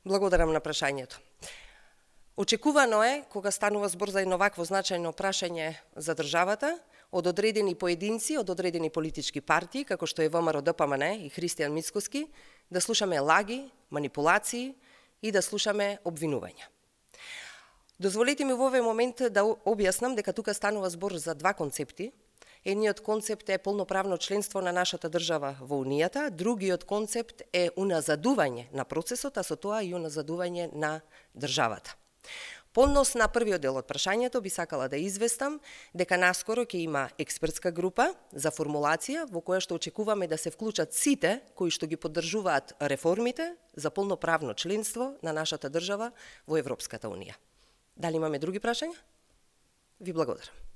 Благодарам на прашањето. Очекувано е, кога станува збор за едно вакво значајно прашање за државата, од одредени поединци, од одредени политички партии, како што е ВМРО ДПМН и Христијан Мицкоски, да слушаме лаги, манипулации и да слушаме обвинувања. Дозволете ми во овој момент да објаснам дека тука станува збор за два концепти. Едниот концепт е полноправно членство на нашата држава во Унијата, другиот концепт е уназадување на процесот, а со тоа и уназадување на државата. По однос на првиот дел од прашањето би сакала да известам дека наскоро ќе има експертска група за формулација во која што очекуваме да се вклучат сите кои што ги поддржуваат реформите за полноправно членство на нашата држава во Европската Унија. Дали имаме други прашања? Ви благодарам.